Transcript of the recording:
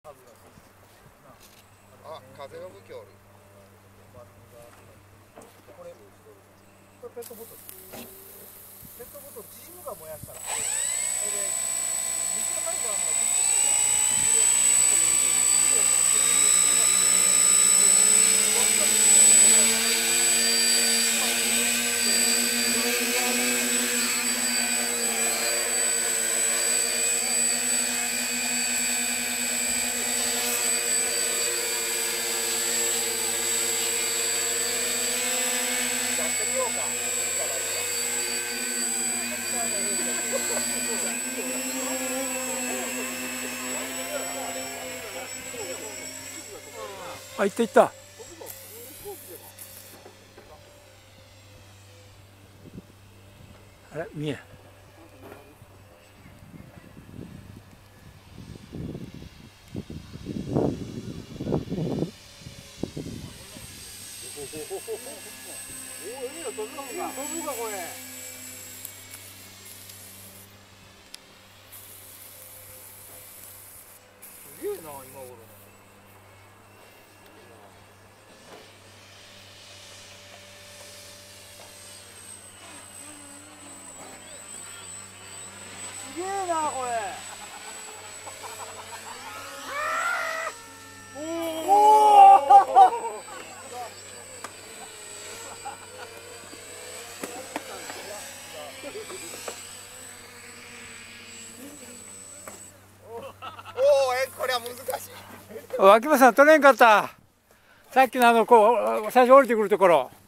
あ、風の武器おる。 これペットボトル。ペットボトル縮むか燃やしたら。それで水が入るからもうあ、行った行った。あれ、見えん。 飛ぶかこれ。すげえな今頃。すげえなこれ。おお。 これは難しい。 脇間さん取れんかった。さっきのこう最初降りてくるところ。